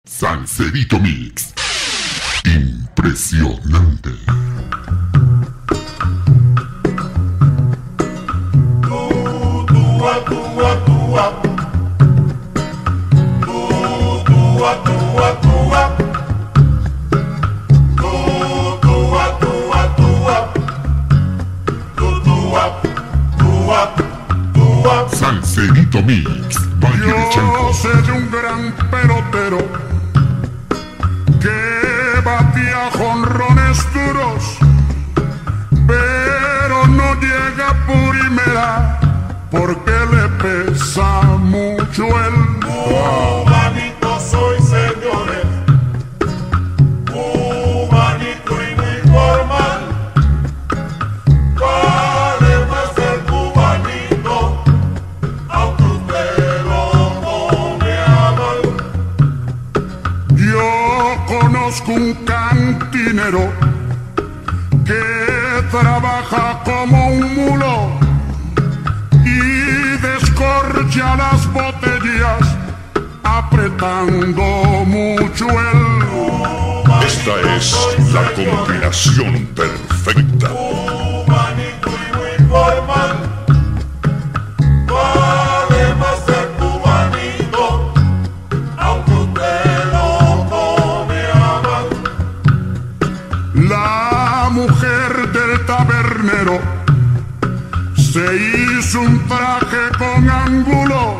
Salserito Mix. Impresionante. Salserito Mix. Yo sé de un gran pelotero que batía jonrones duros, pero no llega a primera porque le pesa mucho el cubanito soy, señores, cubanito y muy formal. Vale más el cubanito, aunque usted lo tome a mal. Yo conozco un cantinero que trabaja como un mulo y descorcha las botellas apretando mucho el... Esta es la combinación perfecta. Cubanito y muy formal. Vale más el cubanito, aunque usted lo tome a mal. La mujer del tabernero se hizo un traje con ángulo.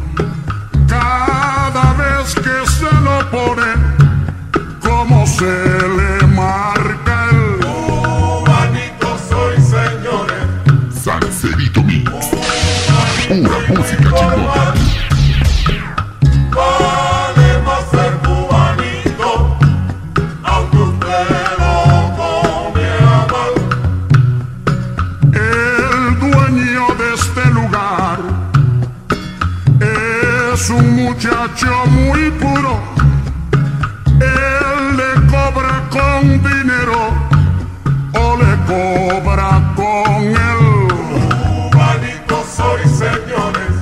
Cada vez que se lo pone, como se le marca el... Cubanito soy, señores, Salserito Mix. Pura música chingona. vale más el cubanito, aunque usted lo tome a mal. El dueño de este lugar es un muchacho muy puro. Él le cobra con dinero o le cobra con el... Cubanito soy, señores,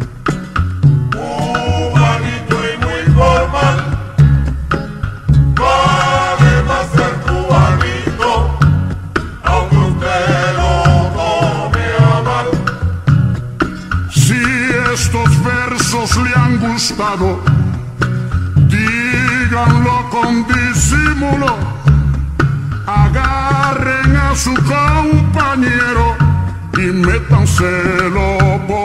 cubanito y muy formal. Vale más el cubanito, aunque usted lo tome a mal. Si estos versos le han gustado, díganlo con disimulo. Agarren a su compañero y métanselo por